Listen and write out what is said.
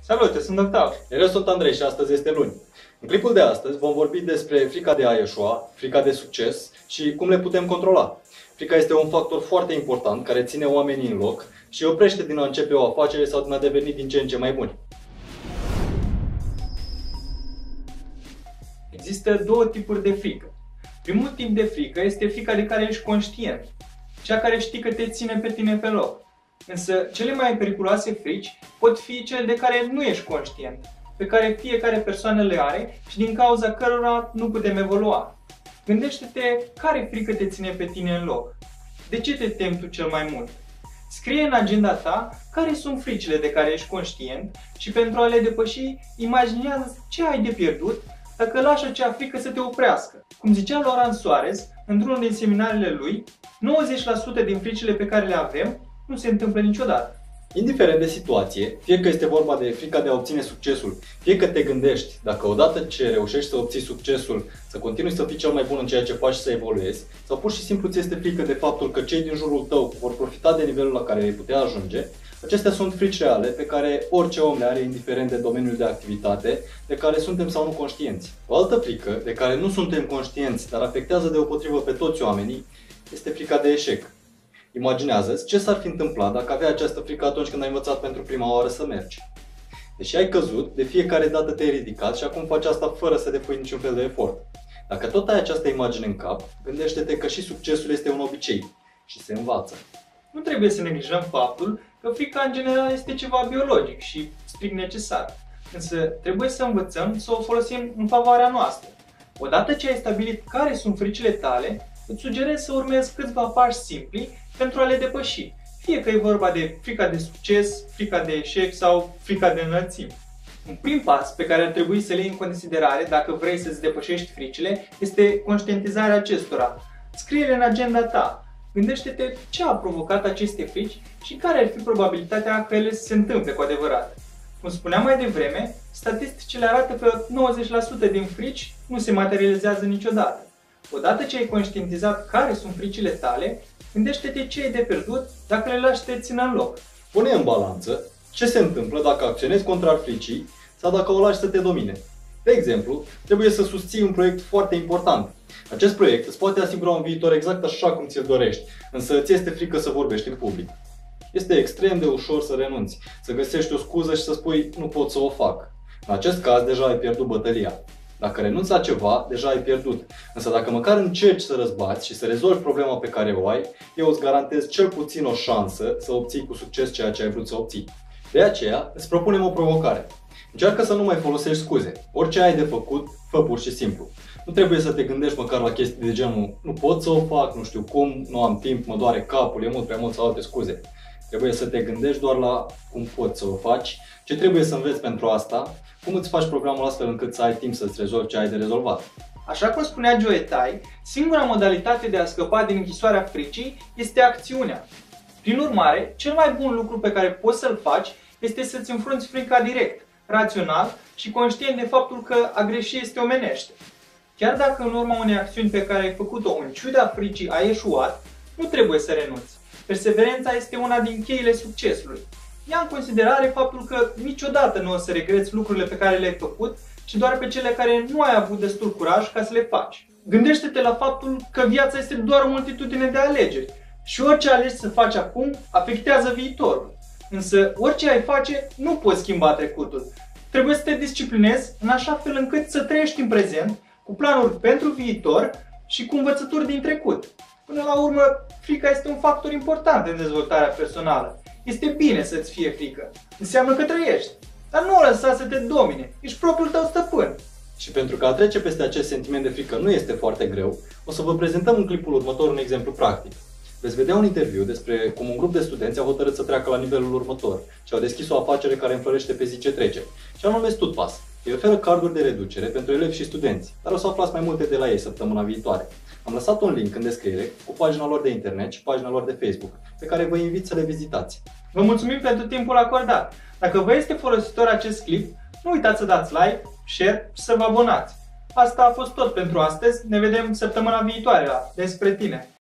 Salut, eu sunt Octav. Eu sunt Andrei și astăzi este luni. În clipul de astăzi vom vorbi despre frica de a eșua, frica de succes și cum le putem controla. Frica este un factor foarte important care ține oamenii în loc și îi oprește din a începe o afacere sau din a deveni din ce în ce mai buni. Există două tipuri de frică. Primul tip de frică este frica de care ești conștient, cea care știi că te ține pe tine pe loc. Însă cele mai periculoase frici pot fi cele de care nu ești conștient, pe care fiecare persoană le are și din cauza cărora nu putem evolua. Gândește-te care frică te ține pe tine în loc. De ce te temi tu cel mai mult? Scrie în agenda ta care sunt fricile de care ești conștient și pentru a le depăși, imaginează ce ai de pierdut dacă lași acea frică să te oprească. Cum zicea Laurent Soares într-unul din seminarele lui, 90% din fricile pe care le avem nu se întâmplă niciodată. Indiferent de situație, fie că este vorba de frica de a obține succesul, fie că te gândești dacă odată ce reușești să obții succesul, să continui să fii cel mai bun în ceea ce faci și să evoluezi, sau pur și simplu ți este frică de faptul că cei din jurul tău vor profita de nivelul la care ai putea ajunge, acestea sunt frici reale pe care orice om le are indiferent de domeniul de activitate de care suntem sau nu conștienți. O altă frică de care nu suntem conștienți, dar afectează deopotrivă pe toți oamenii, este frica de eșec. Imaginează-ți ce s-ar fi întâmplat dacă aveai această frică atunci când ai învățat pentru prima oară să mergi. Deși ai căzut, de fiecare dată te-ai ridicat și acum faci asta fără să depui niciun fel de efort. Dacă tot ai această imagine în cap, gândește-te că și succesul este un obicei și se învață. Nu trebuie să neglijăm faptul că frica în general este ceva biologic și strict necesar. Însă trebuie să învățăm să o folosim în favoarea noastră. Odată ce ai stabilit care sunt fricile tale, îți sugerez să urmezi câțiva pași simpli pentru a le depăși, fie că e vorba de frica de succes, frica de eșec sau frica de înălțime. Un prim pas pe care ar trebui să le iei în considerare dacă vrei să-ți depășești fricile este conștientizarea acestora. Scrie-le în agenda ta. Gândește-te ce a provocat aceste frici și care ar fi probabilitatea că ele să se întâmple cu adevărat. Cum spuneam mai devreme, statisticile arată că 90% din frici nu se materializează niciodată. Odată ce ai conștientizat care sunt fricile tale, gândește-te ce ai de pierdut dacă le lași să te țină în loc. Pune în balanță ce se întâmplă dacă acționezi contrar fricii sau dacă o lași să te domine. De exemplu, trebuie să susții un proiect foarte important. Acest proiect îți poate asigura un viitor exact așa cum ți-l dorești, însă ți este frică să vorbești în public. Este extrem de ușor să renunți, să găsești o scuză și să spui nu pot să o fac. În acest caz deja ai pierdut bătălia. Dacă renunți la ceva, deja ai pierdut. Însă dacă măcar încerci să răzbați și să rezolvi problema pe care o ai, eu îți garantez cel puțin o șansă să obții cu succes ceea ce ai vrut să obții. De aceea, îți propunem o provocare. Încearcă să nu mai folosești scuze. Orice ai de făcut, fă pur și simplu. Nu trebuie să te gândești măcar la chestii de genul nu pot să o fac, nu știu cum, nu am timp, mă doare capul, e mult prea mult sau alte scuze. Trebuie să te gândești doar la cum poți să o faci, ce trebuie să înveți pentru asta, cum îți faci programul astfel încât să ai timp să-ți rezolvi ce ai de rezolvat. Așa cum spunea Joe Tai, singura modalitate de a scăpa din închisoarea fricii este acțiunea. Prin urmare, cel mai bun lucru pe care poți să-l faci este să-ți înfrunți frica direct, rațional și conștient de faptul că a greși este omenește. Chiar dacă în urma unei acțiuni pe care ai făcut-o în ciuda fricii ai eșuat, nu trebuie să renunți. Perseverența este una din cheile succesului. Ia în considerare faptul că niciodată nu o să regreți lucrurile pe care le-ai făcut, ci doar pe cele care nu ai avut destul curaj ca să le faci. Gândește-te la faptul că viața este doar o multitudine de alegeri și orice alegi să faci acum afectează viitorul. Însă orice ai face nu poți schimba trecutul. Trebuie să te disciplinezi în așa fel încât să trăiești în prezent, cu planuri pentru viitor și cu învățături din trecut. Până la urmă, frica este un factor important în dezvoltarea personală. Este bine să-ți fie frică. Înseamnă că trăiești. Dar nu o lăsa să te domine. Ești propriul tău stăpân. Și pentru că a trece peste acest sentiment de frică nu este foarte greu, o să vă prezentăm în clipul următor un exemplu practic. Veți vedea un interviu despre cum un grup de studenți au hotărât să treacă la nivelul următor și au deschis o afacere care înflorește pe zi ce trece, și anume StudPass. Ei oferă carduri de reducere pentru elevi și studenți, dar o să aflați mai multe de la ei săptămâna viitoare. Am lăsat un link în descriere cu pagina lor de internet și pagina lor de Facebook, pe care vă invit să le vizitați. Vă mulțumim pentru timpul acordat. Dacă vă este folositor acest clip, nu uitați să dați like, share și să vă abonați. Asta a fost tot pentru astăzi. Ne vedem săptămâna viitoare la Despre Tine.